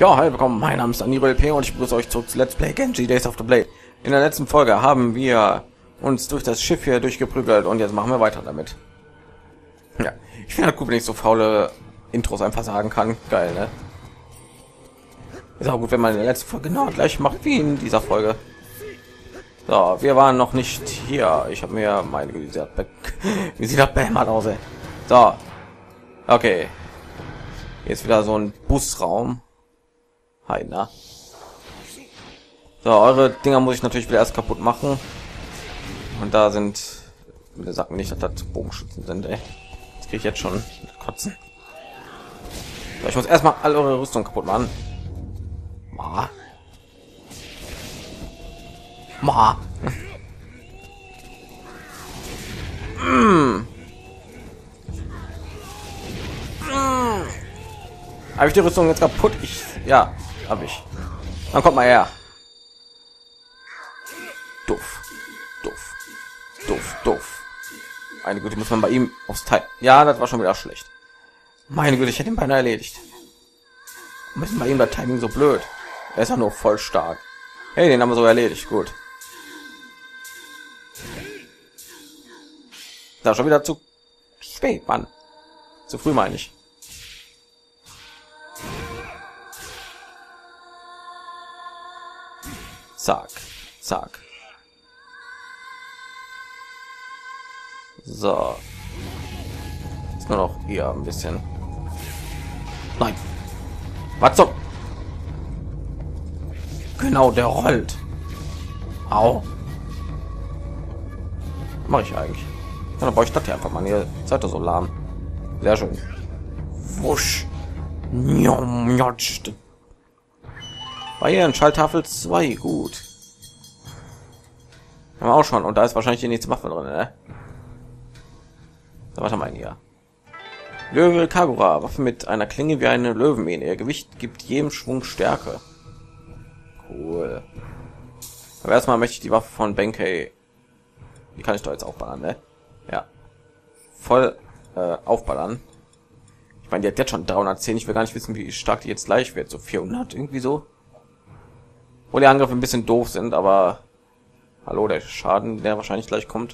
Ja, hi, willkommen. Mein Name ist Aniro LP und ich begrüße euch zurück zu Let's Play Genji Days of the Blade. In der letzten Folge haben wir uns durch das Schiff hier durchgeprügelt und jetzt machen wir weiter damit. Ja, ich finde halt gut, wenn ich so faule Intros einfach sagen kann. Geil, ne? Ist auch gut, wenn man in der letzten Folge genau gleich macht wie in dieser Folge. So, wir waren noch nicht hier. Ich habe mir meine wie sieht das Bam aus, ey? So, okay. Jetzt wieder so ein Busraum. Hi, na. So, eure Dinger muss ich natürlich wieder erst kaputt machen. Und da sind, wir sagen nicht, dass das Bogenschützen sind, ey. Das kriege ich jetzt schon kotzen. So, ich muss erstmal all eure Rüstung kaputt machen. Ma. Ma. Habe ich die Rüstung jetzt kaputt? Ja, habe ich. Dann kommt mal her. Doof, doof, doof, doof. Meine Güte, muss man bei ihm aufs Teil. Ja, das war schon wieder schlecht. Meine Güte, ich hätte ihn beinahe erledigt. Müssen bei ihm das Timing so blöd. Er ist ja nur voll stark. Hey, den haben wir so erledigt. Gut. Da schon wieder zu spät, Mann. Zu früh meine ich. Zack, zack. So. Ist nur noch hier ein bisschen. Nein. Was so? Genau, der rollt. Au. Mache ich eigentlich. Ja, dann brauche ich das hier einfach mal. Ihr seid doch so lahm. Sehr schön. Wusch. War hier ein Schalltafel 2, gut. Haben wir auch schon, und da ist wahrscheinlich die nächste Waffe drin, ne? So, warte mal hier. Löwe Kagura, Waffe mit einer Klinge wie eine Löwenmähne. Ihr Gewicht gibt jedem Schwung Stärke. Cool. Aber erstmal möchte ich die Waffe von Benkei. Die kann ich doch jetzt aufballern, ne? Ja. Voll aufballern. Ich meine, die hat jetzt schon 310. Ich will gar nicht wissen, wie stark die jetzt gleich wird. So 400 irgendwie so. Wo die Angriffe ein bisschen doof sind, aber hallo, der Schaden, der wahrscheinlich gleich kommt.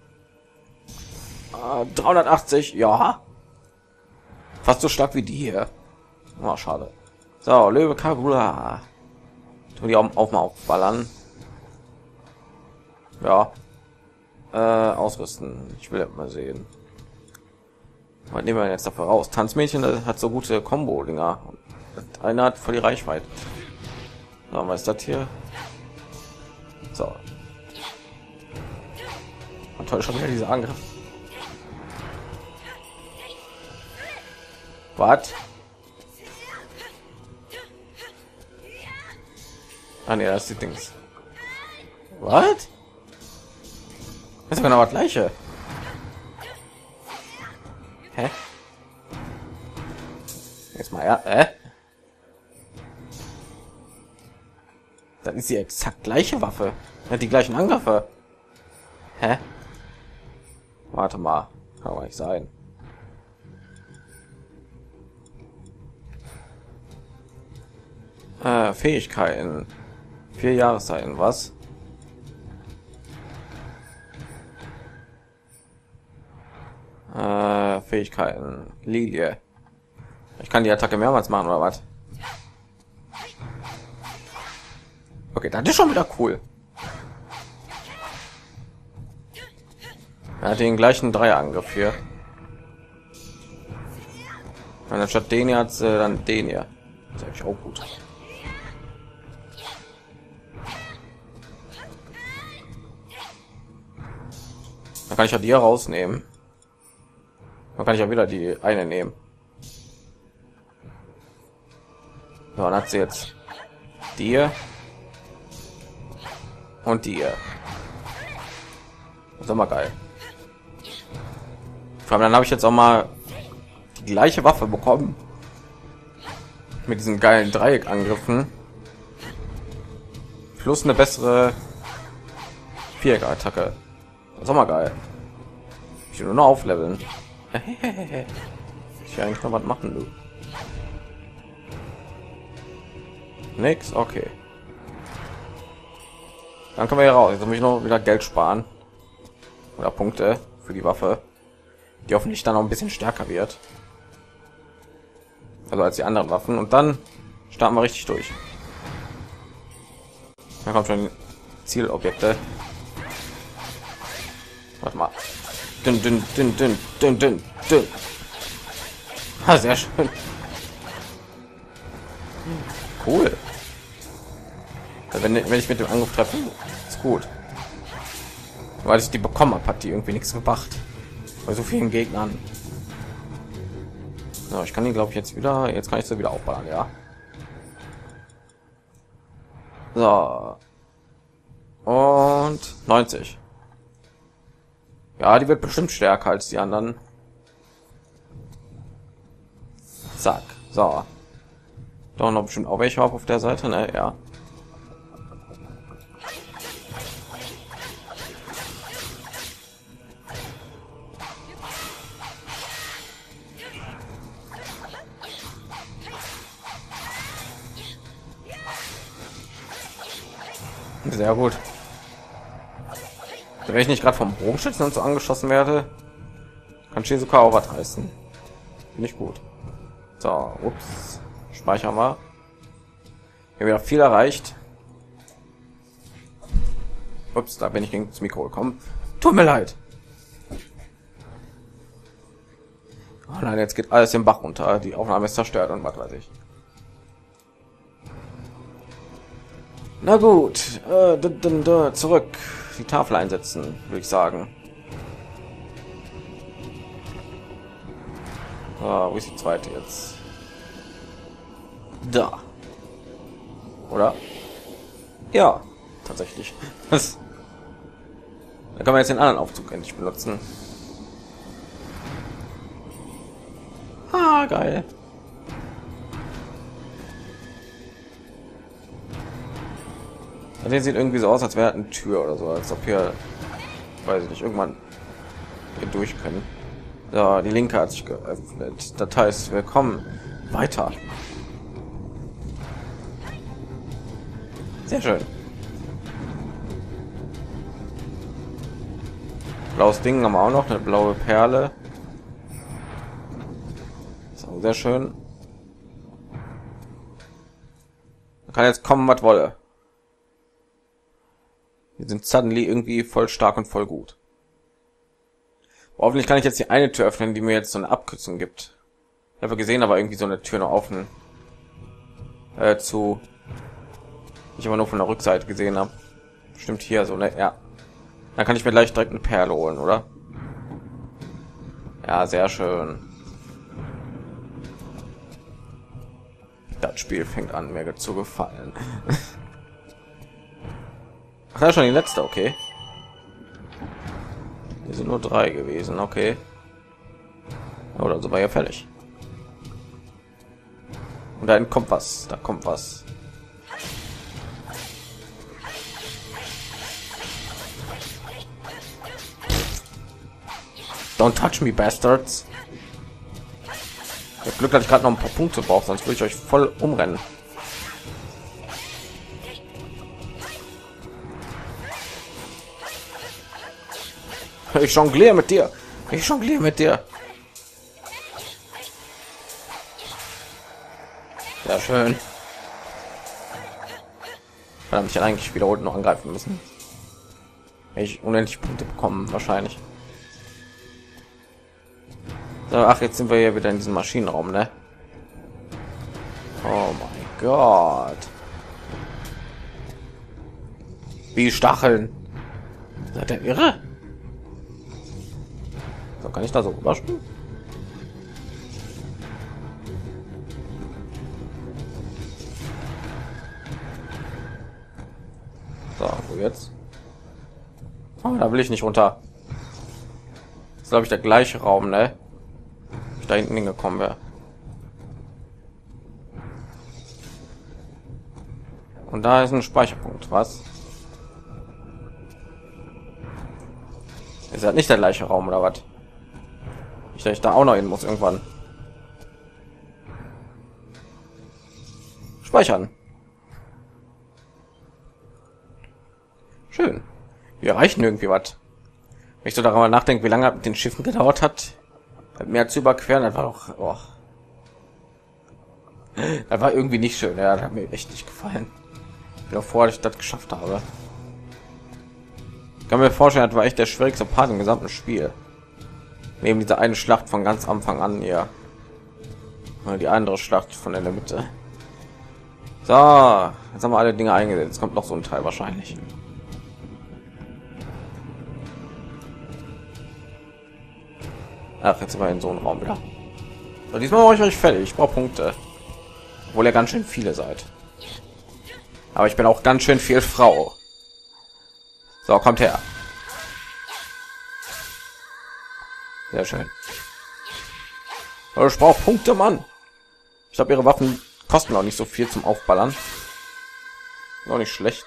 380, ja. Fast so stark wie die hier. Oh, schade. So, Löwe Kagura. Tun die auch mal aufballern. Ja. Ausrüsten. Ich will mal sehen. Was nehmen wir jetzt dafür raus? Tanzmädchen hat so gute Combo-Dinger. Einer hat voll die Reichweite. So, was ist das hier? So. Und toll, schon wieder dieser Angriff. Was? Ah ne, das ist die Dings. Was? Das ist genau das gleiche. Hä? Jetzt mal ja, Das ist die exakt gleiche Waffe. Hat die gleichen Angriffe. Hä? Warte mal. Kann doch nicht sein. Fähigkeiten. 4 Jahreszeiten, was? Fähigkeiten. Lilie. Ich kann die Attacke mehrmals machen, oder was? Okay, das ist schon wieder cool. Er hat den gleichen Dreierangriff hier. Und anstatt den hier hat sie dann den hier. Das ist auch gut. Dann kann ich ja die hier rausnehmen. Dann kann ich ja wieder die eine nehmen. So, dann hat sie jetzt die hier. Und die hier. Das ist immer geil. Vor allem dann habe ich jetzt auch mal die gleiche Waffe bekommen. Mit diesen geilen Dreieckangriffen. Plus eine bessere Viereck-Attacke. Das ist auch mal geil. Ich will nur noch aufleveln. Ich will eigentlich noch was machen, du. Nix, okay. Dann können wir hier raus. Jetzt muss ich noch wieder Geld sparen oder Punkte für die Waffe, die hoffentlich dann noch ein bisschen stärker wird, also als die anderen Waffen. Und dann starten wir richtig durch. Dann kommt schon Zielobjekte. Warte mal. Dünn, dünn, dünn, dünn, dünn, dünn, dünn. Ha, sehr schön. Cool. Wenn ich mit dem Angriff treffe, ist gut. Weil ich die bekommen habe, hat die irgendwie nichts gebracht. Bei so vielen Gegnern. So, ich kann die, glaube ich, jetzt kann ich sie wieder aufbauen, ja. So. Und 90. Ja, die wird bestimmt stärker als die anderen. Zack. So. Doch noch bestimmt auch welche auf der Seite, ne? Ja. Sehr gut. Wenn ich nicht gerade vom Bogenschützen und so angeschossen werde, kann Shizuka auch was reißen. Nicht gut. So, ups. Speichern wir. Hier wieder viel erreicht. Ups, da bin ich gegen das Mikro gekommen. Tut mir leid. Oh nein, jetzt geht alles im Bach runter. Die Aufnahme ist zerstört und was weiß ich. Na gut, zurück. Die Tafel einsetzen, würde ich sagen. Wo ist die zweite jetzt? Da. Oder? Ja, tatsächlich. Was? Da kann man jetzt den anderen Aufzug endlich benutzen. Ah, geil. Der sieht irgendwie so aus, als wäre eine Tür oder so, als ob hier, weiß ich nicht, irgendwann hier durch können. Ja, die linke hat sich geöffnet. Das heißt, willkommen weiter. Sehr schön. Blaues Ding haben wir auch noch, eine blaue Perle. So, sehr schön. Man kann jetzt kommen, was wolle. Wir sind suddenly irgendwie voll stark und voll gut. Hoffentlich kann ich jetzt die eine Tür öffnen, die mir jetzt so eine Abkürzung gibt. Ich habe gesehen, aber irgendwie so eine Tür noch offen. Ich aber nur von der Rückseite gesehen habe. Stimmt hier so, ne? Ja. Dann kann ich mir gleich direkt eine Perle holen, oder? Ja, sehr schön. Das Spiel fängt an, mir zu gefallen. Ach, das ist schon die letzte, okay. Hier sind nur 3 gewesen, okay. Oder so war ja fertig. Und da kommt was, da kommt was. Don't touch me, bastards. Ich hab Glück, dass ich gerade noch ein paar Punkte brauche, sonst würde ich euch voll umrennen. Ich jongliere mit dir. Ich jongliere mit dir. Sehr schön. Dann habe ich eigentlich wieder unten noch angreifen müssen. Ich unendlich Punkte bekommen wahrscheinlich. So, ach, jetzt sind wir ja wieder in diesem Maschinenraum, ne? Oh mein Gott. Wie Stacheln. Seid ihr irre? So, kann ich da so rüberspringen? So, wo jetzt? Oh, da will ich nicht runter. Das ist, glaube ich, der gleiche Raum, ne? Ich da hinten hingekommen wäre. Und da ist ein Speicherpunkt, was? Ist halt nicht der gleiche Raum oder was? Ich da auch noch hin muss irgendwann. Speichern. Wir erreichen irgendwie was. Wenn ich so darüber nachdenke, wie lange das mit den Schiffen gedauert hat, mehr zu überqueren, das war doch, oh. Das war irgendwie nicht schön. Ja, das hat mir echt nicht gefallen. Ich bin auch froh, dass ich das geschafft habe. Ich kann mir vorstellen, das war echt der schwierigste Part im gesamten Spiel. Neben dieser eine Schlacht von ganz Anfang an hier. Die andere Schlacht von in der Mitte. So, jetzt haben wir alle Dinge eingesetzt. Jetzt kommt noch so ein Teil wahrscheinlich. Ach, jetzt sind wir in so einem Raum wieder. So, diesmal mache ich euch fertig. Ich brauche Punkte. Obwohl ihr ganz schön viele seid. Aber ich bin auch ganz schön viel Frau. So, kommt her. Sehr schön. Ich brauche Punkte, Mann. Ich glaube, ihre Waffen kosten auch nicht so viel zum Aufballern. Auch nicht schlecht.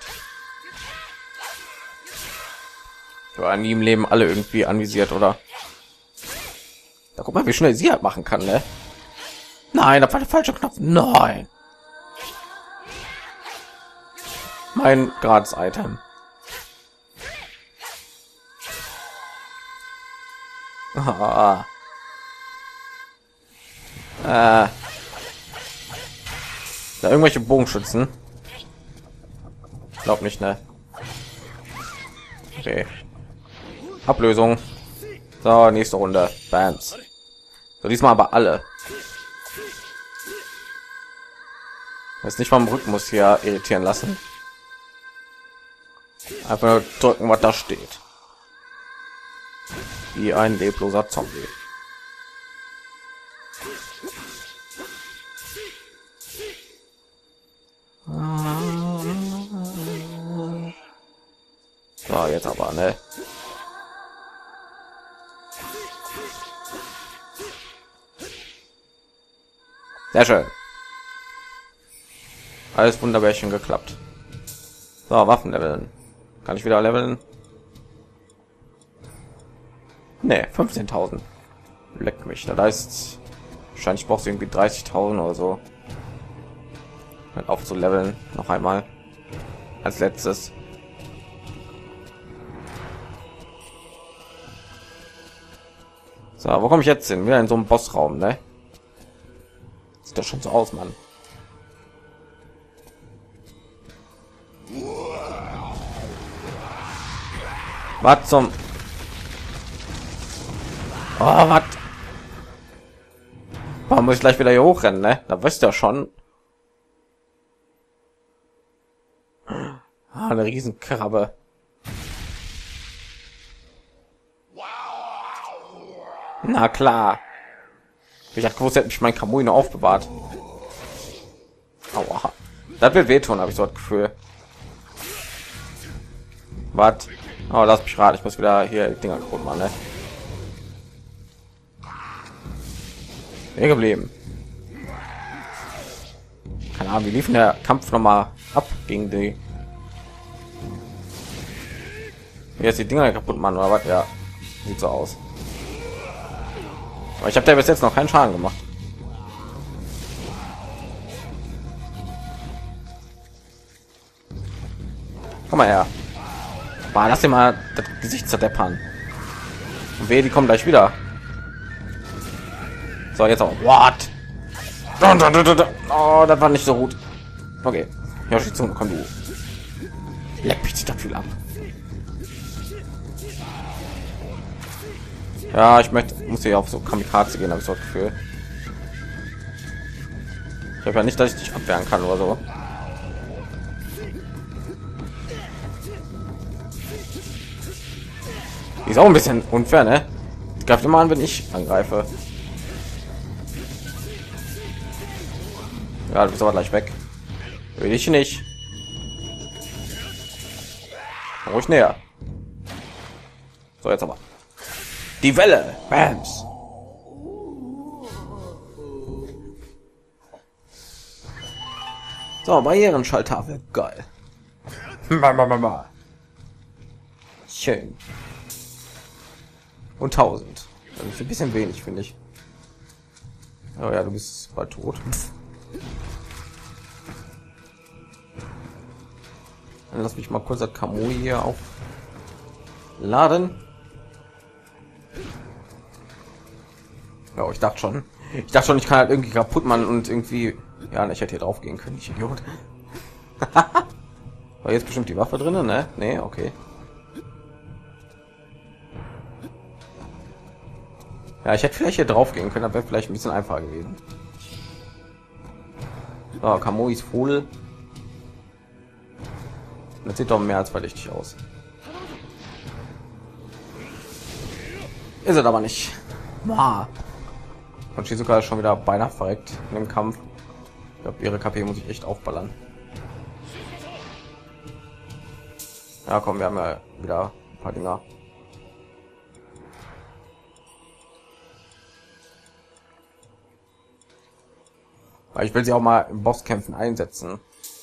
Ja, nie im Leben alle irgendwie anvisiert, oder? Da guck mal, wie schnell sie halt machen kann, ne? Nein, da war der falsche Knopf. Nein. Mein Gratis-Item. Ah. Da irgendwelche Bogenschützen. Glaub nicht, ne? Okay. Ablösung. So, nächste Runde. Bams. So, diesmal aber alle. Jetzt nicht vom Rhythmus hier irritieren lassen. Einfach nur drücken, was da steht. Wie ein lebloser Zombie. So, jetzt aber, ne? Sehr schön. Alles wunderbärchen geklappt. So, Waffen leveln. Kann ich wieder leveln? Ne, 15.000. Leckt mich. Da ist wahrscheinlich braucht irgendwie 30.000 oder so. Auf zu leveln noch einmal als letztes. So, wo komme ich jetzt hin? Wieder in so einem Bossraum, ne? Sieht das schon so aus, Mann. Was zum... Oh, was? Warum muss ich gleich wieder hier hochrennen, ne? Da wisst ihr schon. Ah, eine Riesenkrabbe. Na klar. Ich hatte gewusst, hätte mich mein Kamui noch aufbewahrt. Aua. Das wird wehtun, habe ich so das Gefühl. Was? Oh, lass mich raten. Ich muss wieder hier die Dinger kaputt machen, ne? Hier geblieben. Keine Ahnung, wie lief denn der Kampf noch mal ab gegen die... Jetzt die Dinger kaputt machen oder was? Ja, sieht so aus. Aber ich habe da bis jetzt noch keinen Schaden gemacht. Komm mal her. Boah, lass dir mal das Gesicht zerdeppern. Und wehe, die kommen gleich wieder. So, jetzt auch. What? Oh, das war nicht so gut. Okay. Ja, Schizun, komm du. Leck mich das viel ab. Ja, ich muss hier auf so Kamikaze gehen, habe ich so das Gefühl. Ich habe ja nicht, dass ich dich abwehren kann oder so. Ist auch ein bisschen unfair, ne? Ich greife immer an, wenn ich angreife. Ja, du bist aber gleich weg. Will ich nicht. Ruhig näher. So, jetzt aber. Die Welle. Bams. So, Barrierenschalltafel. Geil. Schön. Und 1000. Das ist ein bisschen wenig, finde ich. Oh ja, du bist bald tot. Dann lass mich mal kurz das Kamui hier auf Laden. Ja, ich dachte schon. Ich kann halt irgendwie kaputt machen und irgendwie. Ja, ich hätte hier drauf gehen können, ich Idiot. War jetzt bestimmt die Waffe drin, ne? Nee, okay. Ja, ich hätte vielleicht hier drauf gehen können, aber wäre vielleicht ein bisschen einfacher gewesen. So, Kamuis Fohl. Das sieht doch mehr als verdächtig aus. Ist es aber nicht. Wow. Und Shizuka ist schon wieder beinahe verreckt in dem Kampf. Ich glaube, ihre KP muss ich echt aufballern. Ja, komm, wir haben ja wieder ein paar Dinger. Weil ich will sie auch mal im Bosskämpfen einsetzen.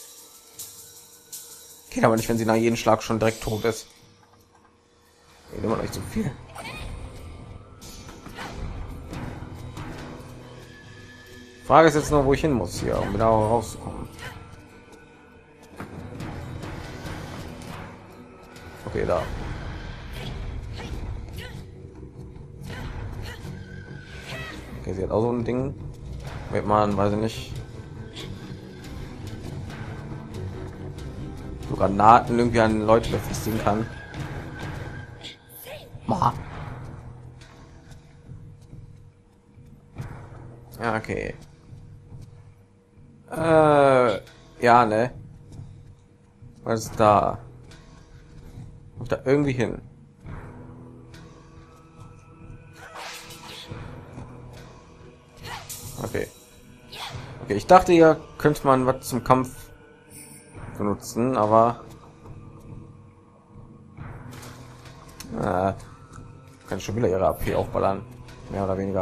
Geht aber nicht, wenn sie nach jedem Schlag schon direkt tot ist. Geht immer noch nicht so viel. Frage ist jetzt nur, wo ich hin muss hier, um wieder rauszukommen. Okay, da. Okay, sie hat auch so ein Ding. Mit man, weiß ich nicht. So Granaten irgendwie an Leute befestigen kann. Ma. Ja, okay. Ja, ne? Was ist da? Muss da irgendwie hin? Okay. Okay, ich dachte, hier könnte man was zum Kampf benutzen, aber kann schon wieder ihre AP aufballern, mehr oder weniger.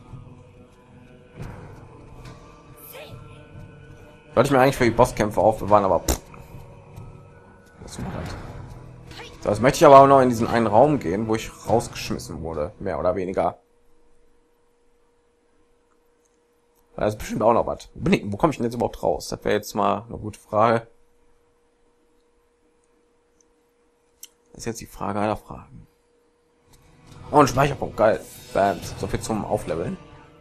Wollte ich mir eigentlich für die Bosskämpfe aufbewahren, aber so, das möchte ich aber auch noch in diesen einen Raum gehen, wo ich rausgeschmissen wurde, mehr oder weniger. Das ist bestimmt auch noch was. Wo komme ich denn jetzt überhaupt raus? Das wäre jetzt mal eine gute Frage. Das ist jetzt die Frage aller Fragen. Oh, ein Speicherpunkt, geil. Bam. So viel zum Aufleveln.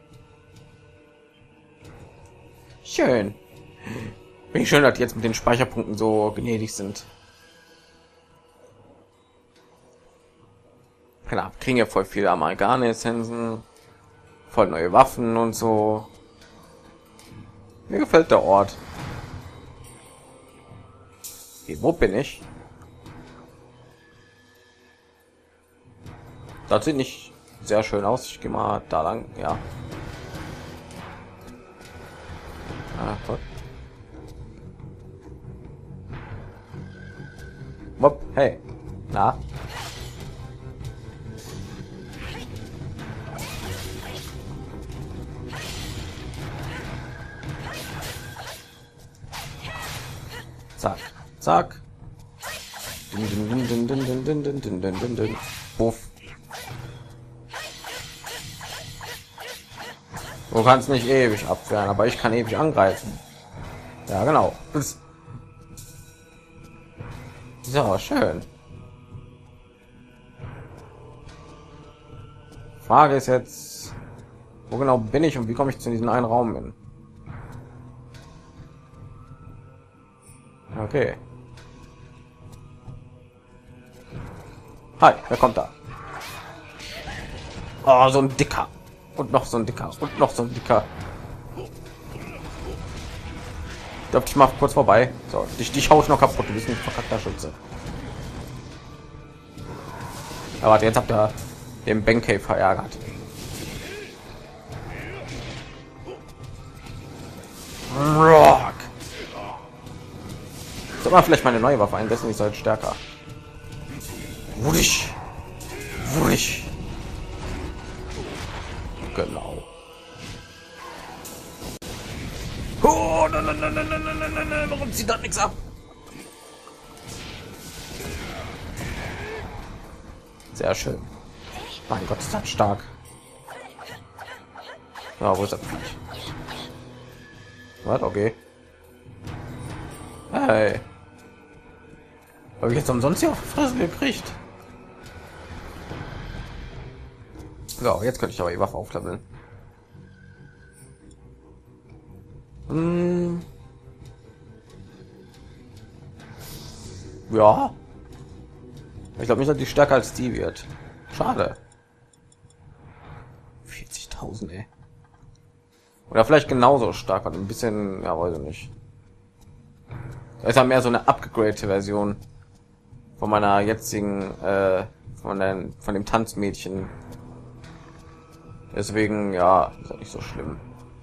Schön. Bin ich schön, dass die jetzt mit den Speicherpunkten so gnädig sind. Klar, kriegen ja voll viele Amalgam-Essenzen, voll neue Waffen und so. Mir gefällt der Ort. Okay, wo bin ich? Das sieht nicht sehr schön aus. Ich gehe mal da lang. Ja. Ah, toll. Wupp, hey. Na? Zack, zack. Puff. Du kannst nicht ewig abwehren, aber ich kann ewig angreifen. Ja, genau. So, schön. Frage ist jetzt, wo genau bin ich und wie komme ich zu diesem einen Raum hin? Okay. Hi, wer kommt da? Oh, so ein dicker. Und noch so ein dicker. Und noch so ein dicker. Darf ich mal kurz vorbei? So, dich hau ich noch kaputt. Du bist ein verkackter Schütze. Aber warte, jetzt habt ihr den Benkei verärgert. Rock. Soll man vielleicht meine neue Waffe einsetzen? Ich soll stärker. Wusch. Wusch. Genau. Oh, nein, nein, nein, nein, nein, nein, nein, nein. Warum zieht das nichts ab? Sehr schön. Mein Gott, ist das stark. Ja, wo ist das Viech? Was? Okay. Hey. Habe ich jetzt umsonst hier auf die Fresse gekriegt? So, jetzt könnte ich aber die Waffe aufleveln. Ja. Ich glaube nicht, dass die stärker als die wird. Schade. 40.000, ey. Oder vielleicht genauso stark, ein bisschen, ja, weiß ich nicht. Das ist ja mehr so eine abgegradete Version von meiner jetzigen, von dem Tanzmädchen. Deswegen, ja, ist ja nicht so schlimm.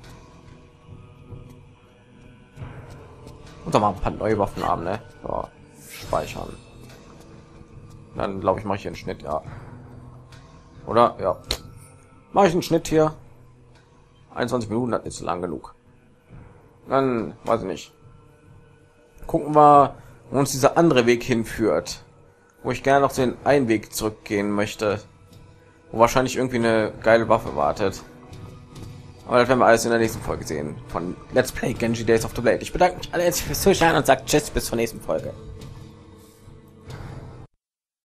Und doch mal ein paar neue Waffen haben, ne? So, speichern. Dann glaube ich, mache ich einen Schnitt, ja. Oder? Ja. Mache ich einen Schnitt hier. 21 Minuten, das ist lang genug. Dann, weiß ich nicht. Gucken wir, wo uns dieser andere Weg hinführt. Wo ich gerne noch den einen Weg zurückgehen möchte. Wo wahrscheinlich irgendwie eine geile Waffe wartet. Aber das werden wir alles in der nächsten Folge sehen. Von Let's Play Genji Days of the Blade. Ich bedanke mich alle herzlich fürs Zuschauen und sage Tschüss bis zur nächsten Folge.